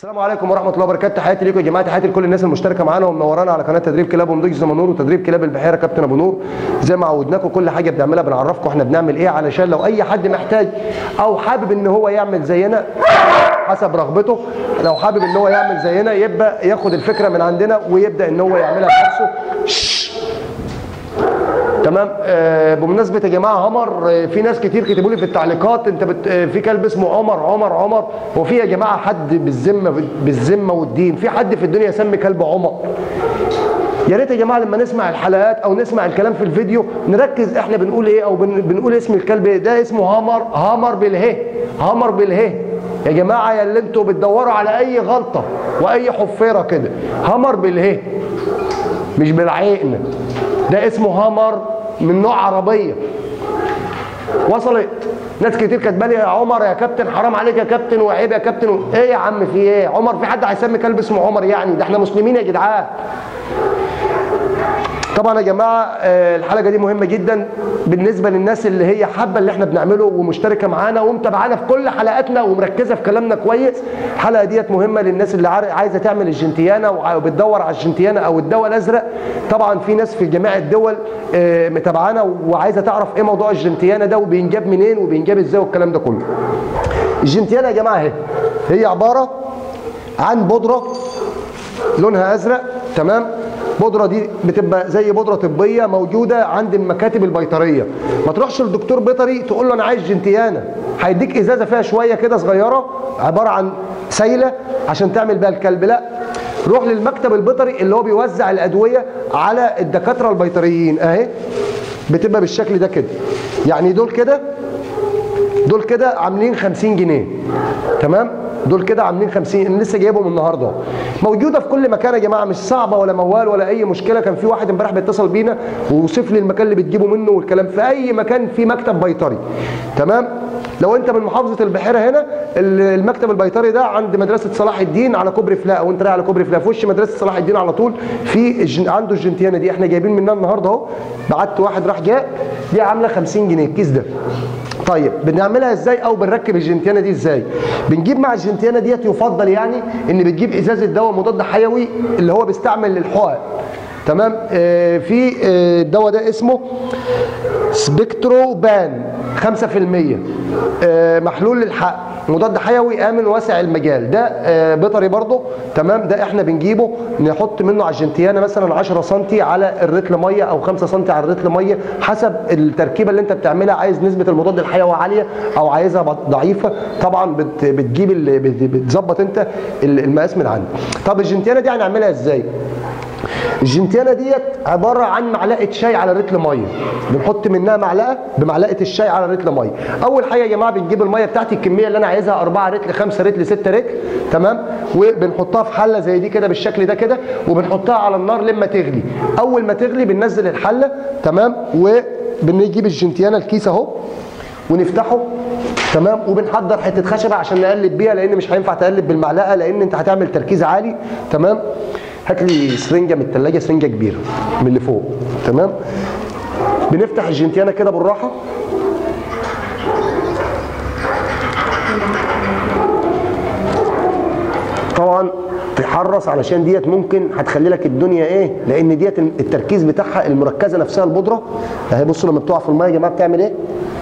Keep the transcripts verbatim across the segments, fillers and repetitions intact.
السلام عليكم ورحمه الله وبركاته. تحياتي ليكم يا جماعه، تحياتي لكل الناس المشتركه معانا ومنورانا على قناه تدريب كلاب ومضيق زي ما نور وتدريب كلاب البحيره كابتن ابو نور. زي ما عودناكم كل حاجه بنعملها بنعرفكم احنا بنعمل ايه، علشان لو اي حد محتاج او حابب ان هو يعمل زينا حسب رغبته، لو حابب ان هو يعمل زينا يبقى ياخد الفكره من عندنا ويبدا ان هو يعملها بنفسه. تمام. آه بمناسبه يا جماعه عمر، آه في ناس كتير كتبوا لي في التعليقات انت بت... آه في كلب اسمه عمر عمر عمر. هو في يا جماعه حد بالذمه بالذمه والدين في حد في الدنيا يسمي كلب عمر؟ يا ريت يا جماعه لما نسمع الحلقات او نسمع الكلام في الفيديو نركز احنا بنقول ايه، او بن... بنقول اسم الكلب ده اسمه هامر. هامر بالهه، هامر بالهه يا جماعه، يا اللي انتوا بتدوروا على اي غلطه واي حفيره كده. هامر بالهه مش بالعين، ده اسمه هامر من نوع عربيه. وصلت؟ ناس كتير كاتبه لي يا عمر يا كابتن حرام عليك يا كابتن وعيب يا كابتن و... ايه يا عم في ايه؟ عمر في حد هيسمي كلب اسمه عمر يعني؟ ده احنا مسلمين يا جدعان. طبعا يا جماعه الحلقه دي مهمه جدا بالنسبه للناس اللي هي حابه اللي احنا بنعمله ومشتركه معانا ومتابعانا في كل حلقاتنا ومركزه في كلامنا كويس. الحلقه ديت مهمه للناس اللي عايزه تعمل الجنتيانا وبتدور على الجنتيانا او الدواء الازرق. طبعا في ناس في جميع الدول متابعانا وعايزه تعرف ايه موضوع الجنتيانا ده وبينجاب منين وبينجاب ازاي والكلام ده كله. الجنتيانا يا جماعه اهي هي عباره عن بودره لونها ازرق. تمام. البودره دي بتبقى زي بودره طبيه موجوده عند المكاتب البيطريه. ما تروحش للدكتور بيطري تقول له انا عايز جنتيانا، هيديك ازازه فيها شويه كده صغيره عباره عن سايله عشان تعمل بيها الكلب. لا، روح للمكتب البيطري اللي هو بيوزع الادويه على الدكاتره البيطريين. اهي بتبقى بالشكل ده كده، يعني دول كده دول كده عاملين خمسين جنيه. تمام. دول كده عاملين خمسين، انا لسه جايبهم النهارده. موجوده في كل مكان يا جماعه، مش صعبه ولا موال ولا اي مشكله. كان في واحد امبارح بيتصل بينا ووصف لي المكان اللي بتجيبه منه والكلام. في اي مكان في مكتب بيطري. تمام. لو انت من محافظه البحيره هنا، المكتب البيطري ده عند مدرسه صلاح الدين على كوبري فلاق، وانت رايح على كوبري فلاق في وش مدرسه صلاح الدين على طول في الجن... عنده الجنتيانا دي احنا جايبين منها النهارده اهو. بعت واحد راح جاء، دي عامله خمسين جنيه الكيس ده. طيب بنعملها ازاي او بنركب الجنتيانا دي ازاي؟ بنجيب مع الجنتيانا ديت يفضل يعني ان بتجيب ازازه دواء مضاد حيوي اللي هو بيستعمل للحقن. تمام. آه في آه الدواء ده اسمه سبكترو بان خمسة في المية، آه محلول للحقن، مضاد حيوي امن واسع المجال. ده آه بيطري برضه. تمام. ده احنا بنجيبه نحط منه على الجنتيانا مثلا عشرة سنتي على الرتل ميه او خمسة سنتي على الرتل ميه حسب التركيبه اللي انت بتعملها. عايز نسبه المضاد الحيوي عاليه او عايزها ضعيفه، طبعا بت بتجيب بتظبط انت المقاس من عندك. طب الجنتيانا دي هنعملها ازاي؟ الجنتيانا ديت عباره عن معلقه شاي على رتل ميه، بنحط منها معلقه بمعلقه الشاي على رتل ميه. اول حاجه يا جماعه بنجيب الميه بتاعتي الكميه اللي انا عايزها أربعة رتل خمسة رتل ستة رتل. تمام. وبنحطها في حله زي دي كده بالشكل ده كده وبنحطها على النار لما تغلي. اول ما تغلي بننزل الحله. تمام. وبنجيب الجنتيانا الكيس اهو ونفتحه. تمام. وبنحضر حته خشبه عشان نقلب بيها، لان مش هينفع تقلب بالمعلقه لان انت هتعمل تركيز عالي. تمام. هات لي سرنجه من الثلاجه، سرنجه كبيره من اللي فوق. تمام. بنفتح الجنتيانا كده بالراحه. طبعا تحرص علشان ديت ممكن هتخلي لك الدنيا ايه، لان ديت التركيز بتاعها المركزه نفسها البودره اهي. بصوا لما بتقع في الميه يا جماعه بتعمل ايه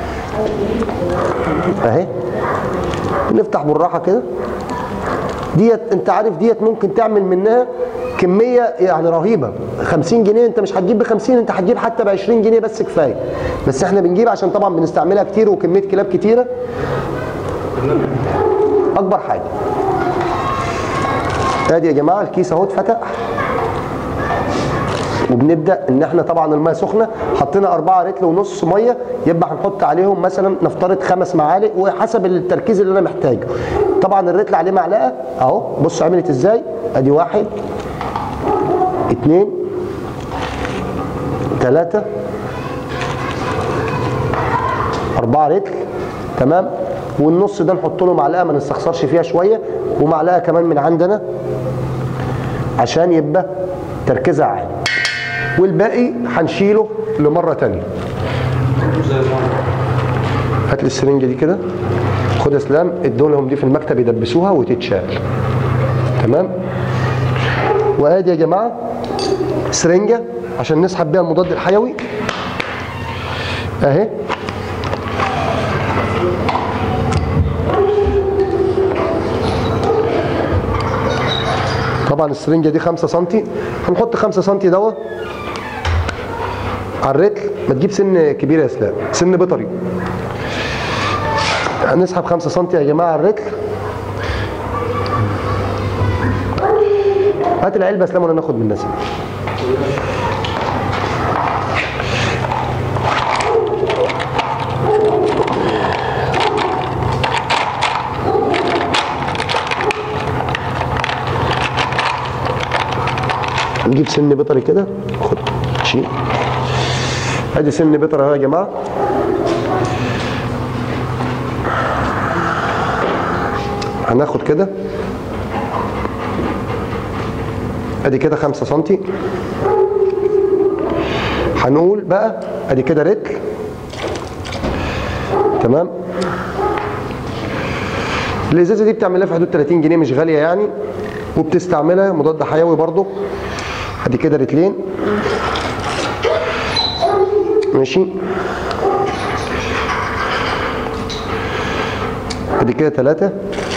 اهي. نفتح بالراحه كده. ديت انت عارف ديت ممكن تعمل منها كميه يعني رهيبه. خمسين جنيه انت مش هتجيب ب خمسين، انت هتجيب حتى ب عشرين جنيه بس كفايه. بس احنا بنجيب عشان طبعا بنستعملها كتير وكميه كلاب كتيره. اكبر حاجه ادي يا جماعه الكيس اهو اتفتح. وبنبدا ان احنا طبعا الميه سخنه، حطينا أربعة رتل ونص ميه، يبقى هنحط عليهم مثلا نفترض خمس معالق وحسب التركيز اللي انا محتاجه. طبعا الرتل عليه معلقه اهو. بصوا عملت ازاي. ادي واحد اتنين تلاته أربعة رتل. تمام. والنص ده نحط له معلقه ما نستخسرش فيها شويه، ومعلقه كمان من عندنا عشان يبقى تركيزها عالي، والباقي هنشيله لمره ثانيه. هات لي السرنجه دي كده، خد يا اسلام ادولهم دي في المكتب يدبسوها وتتشال. تمام. وادي يا جماعه سرنجه عشان نسحب بيها المضاد الحيوي اهي. طبعا السرنجه دي خمسة سنتي، هنحط خمسة سنتي دواء على الرتل. ما تجيب سن كبير يا اسلام، سن بيطري. هنسحب خمسة سنتي يا جماعه على الرتل. هات العلبه يا اسلام وانا ناخد من الناس. نجيب سن بيطري كده، خد شيل. ادي سن بيطري اهو يا جماعه. هناخد كده ادي كده خمسة سنتي. هنقول بقى ادي كده رتل تمام. الازازه دي بتعملها في حدود تلاتين جنيه، مش غاليه يعني، وبتستعملها مضاد حيوي برضو. ادي كده رتلين ماشي. ادي كده ثلاثة.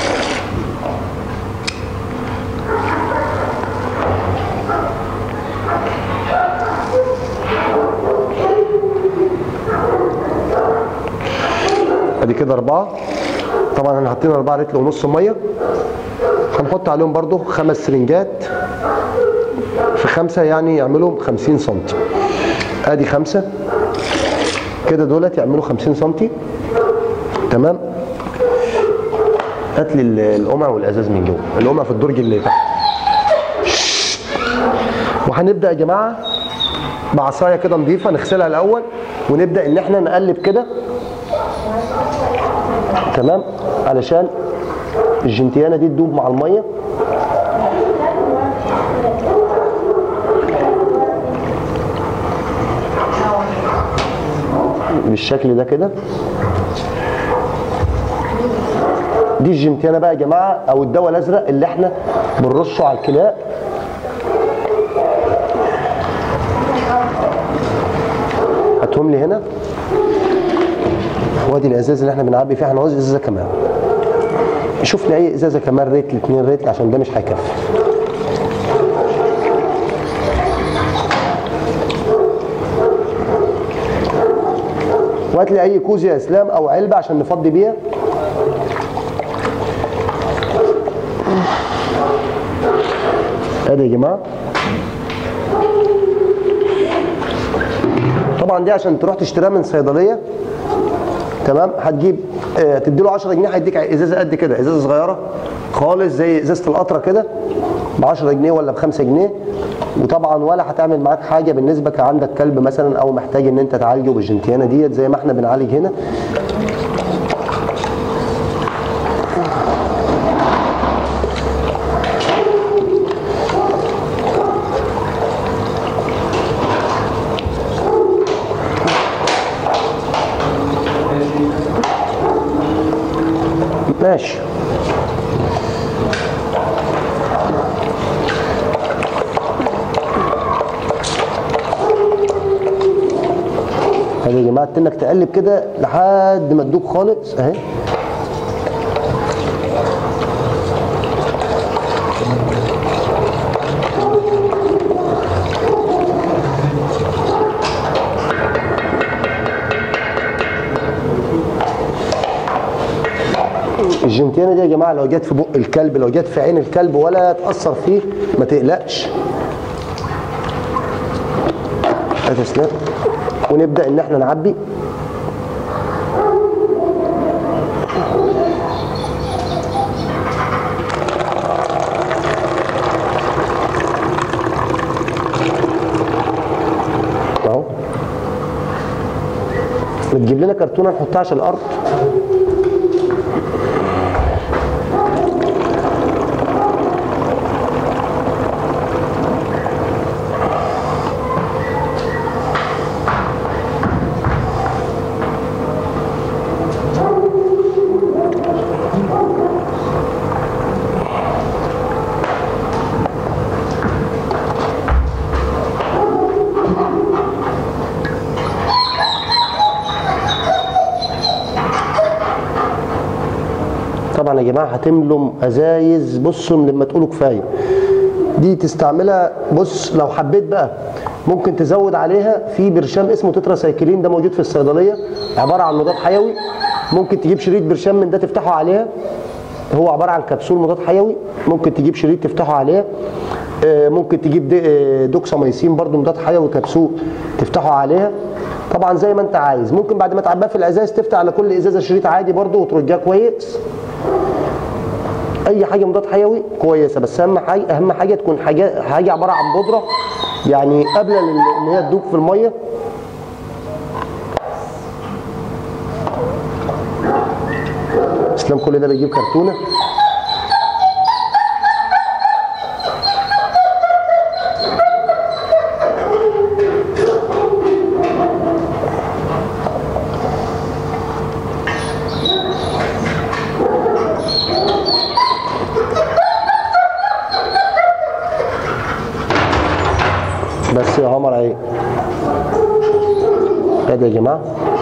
ادي كده أربعة. طبعا احنا حاطين أربعة رتل ونص ميه. هنحط عليهم برضو خمس سرنجات في خمسة، يعني يعملوا خمسين سنتي. ادي خمسة كده، دولت يعملوا خمسين سنتي تمام. هات لي القمع والازاز من جوه، القمع في الدرج اللي تحت. وهنبدا يا جماعه بعصايه كده نظيفه نغسلها الاول، ونبدا ان احنا نقلب كده تمام، علشان الجنتيانه دي تدوب مع الميه. بالشكل ده كده. دي الجنتيانه بقى يا جماعه، او الدواء الازرق اللي احنا بنرشه على الكلاب. هاتهم لي هنا. وادي الازاز اللي احنا بنعبي فيها. هنعوز ازازه كمان. شوف لي اي ازازه كمان، ريتل اتنين ريتل، عشان ده مش هيكفي. وهات لي اي كوز يا اسلام او علبه عشان نفضي بيها. ادي يا جماعه. طبعا دي عشان تروح تشتريها من صيدليه تمام، هتجيب آه تدي له عشرة جنيه، هيديك ازازه قد كده، ازازه صغيره خالص زي ازازه القطره كده ب عشرة جنيه ولا ب خمسة جنيه. وطبعا ولا هتعمل معاك حاجه بالنسبه كعندك كلب مثلا، او محتاج ان انت تعالجه بالجنتيانه ديت زي ما احنا بنعالج هنا. ماشي. هذه يا جماعه انك تقلب كده لحد ما تدوب خالص اهي. الجنتيانه دي يا جماعه لو جت في بق الكلب، لو جت في عين الكلب ولا تاثر فيه، ما تقلقش. هتسلم. ونبدا ان احنا نعبي. اهو. بتجيب لنا كرتونه نحطها على الارض. يا جماعه هتملوا ازايز. بصوا لما تقولوا كفايه دي تستعملها. بص لو حبيت بقى ممكن تزود عليها في برشام اسمه تترا سايكلين، ده موجود في الصيدليه، عباره عن مضاد حيوي. ممكن تجيب شريط برشام من ده تفتحه عليها، هو عباره عن كبسول مضاد حيوي. ممكن تجيب شريط تفتحه عليها. ممكن تجيب دوكساميسين برضو مضاد حيوي كبسول تفتحه عليها. طبعا زي ما انت عايز. ممكن بعد ما تعبيها في الازاز تفتح على كل ازازه شريط عادي برضو وترجها كويس. اي حاجه مضاد حيوي كويسه، بس اهم حاجه اهم حاجه تكون حاجه حاجه عباره عن بودره، يعني قبل ان هي تدوب في الميه. اسلام كل ده بيجيب كرتونه. بس يا عمر اهي ادي يا جماعه.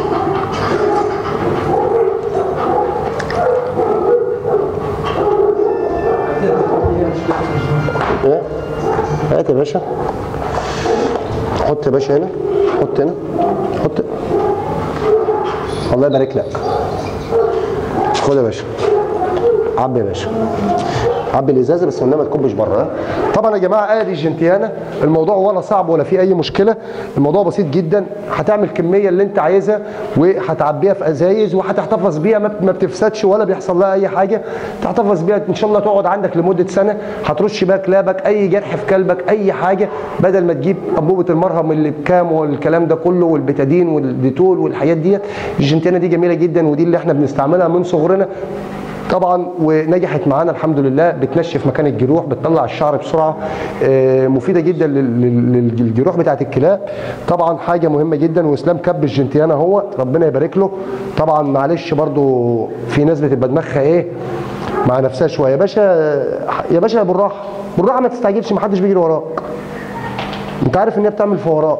ايه هات يا باشا، حط يا باشا هنا، حط هنا، حط. الله يبارك لك. خد يا باشا، عبي يا باشا، عبي الازازه بس انما ما تكبش بره. طبعا يا جماعه ادي جنتيانا، الموضوع ولا صعب ولا فيه اي مشكله، الموضوع بسيط جدا. هتعمل الكميه اللي انت عايزها وهتعبيها في ازايز وهتحتفظ بيها، ما بتفسدش ولا بيحصل لها اي حاجه. تحتفظ بيها ان شاء الله تقعد عندك لمده سنه. هترش بيها كلابك، اي جرح في كلبك، اي حاجه، بدل ما تجيب انبوبه المرهم اللي بكام والكلام ده كله والبتادين والديتول والحاجات ديت. الجنتيانا دي جميله جدا، ودي اللي احنا بنستعملها من صغرنا طبعا ونجحت معانا الحمد لله. بتنشف مكان الجروح، بتطلع الشعر بسرعه، مفيده جدا للجروح بتاعه الكلاب. طبعا حاجه مهمه جدا. واسلام كب الجنتيانا اهو، ربنا يبارك له. طبعا معلش برضو في ناس بتبقى دماغها ايه مع نفسها شويه. يا باشا يا باشا بالراحه بالراحه، ما تستعجلش، ما حدش بيجري وراك. انت عارف ان هي بتعمل فورات.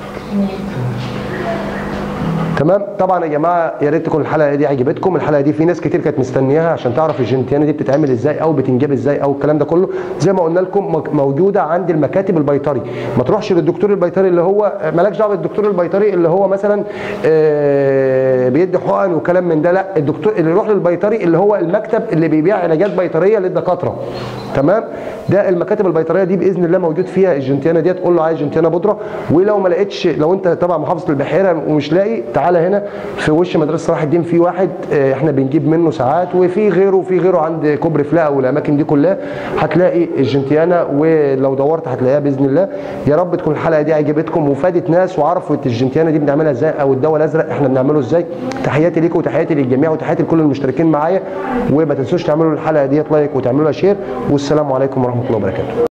تمام. طبعا يا جماعه يا ريت تكون الحلقه دي عجبتكم. الحلقه دي في ناس كتير كانت مستنياها عشان تعرف الجنتيانا دي بتتعمل ازاي او بتنجاب ازاي او الكلام ده كله. زي ما قلنا لكم موجوده عند المكاتب البيطري. ما تروحش للدكتور البيطري اللي هو مالكش دعوه بالدكتور البيطري اللي هو مثلا بيدي حقن وكلام من ده. لا، الدكتور اللي يروح للبيطري اللي هو المكتب اللي بيبيع علاجات بيطريه للدكاتره. تمام. ده المكاتب البيطريه دي باذن الله موجود فيها الجنتيانا دي. تقول له عايز جنتيانا بودره، ولو ما لقيتش، لو انت طبعا محافظه البحيره ومش لاقي، تعالى هنا في وش مدرسه صلاح الدين في واحد احنا بنجيب منه ساعات، وفي غيره وفي غيره عند كوبري فلاقه والاماكن دي كلها هتلاقي الجنتيانا، ولو دورت هتلاقيها باذن الله. يا رب تكون الحلقه دي عجبتكم وفادت ناس وعرفوا الجنتيانا دي بنعملها ازاي، او الدواء الازرق احنا بنعمله ازاي. تحياتي ليكم وتحياتي للجميع وتحياتي لكل المشتركين معايا، وما تنسوش تعملوا الحلقه دي لايك وتعملوا لها شير. والسلام عليكم ورحمه الله وبركاته.